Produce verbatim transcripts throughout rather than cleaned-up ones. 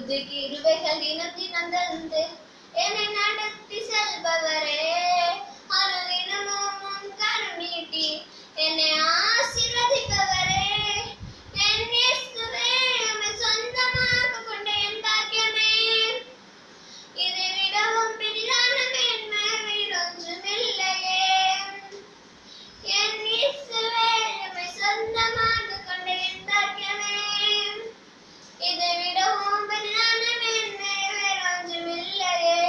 புது கிருபைகள் தினம் தினம் தந்து என்னை நடத்தி செல்பவரே, அனுதினமும் உம் கரம் நீட்டி என்னை ஆசீர்வதிப்பவரே, என் இயேசுவே உம்மை சொந்தமாக கொண்ட என் பாக்கியமே, இதை விடவும் பெரிதான மேன்மை வேறொன்றுமில்லையே. என் இயேசுவே உம்மை சொந்தமாக கொண்ட என் பாக்கியமே, இதை விடவும் பெரிதான மேன்மை வேறொன்றுமில்லையே.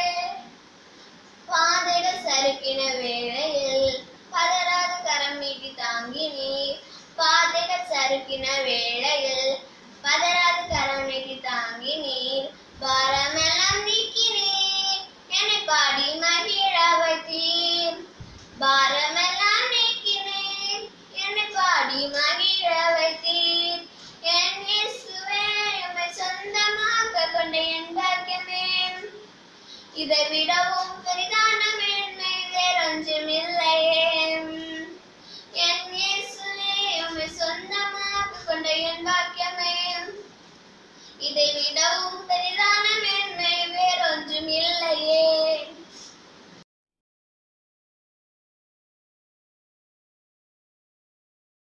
பாதைகள் சறுக்கின வேளையில் பதறாத கரம் நீட்டி தாங்கினீர், பாதைகள் சறுக்கின வேளையில் பதறாத கரம் நீட்டி தாங்கினீர், பாரமெல்லாம் நீக்கினீர், என்னை பாடி மகிழ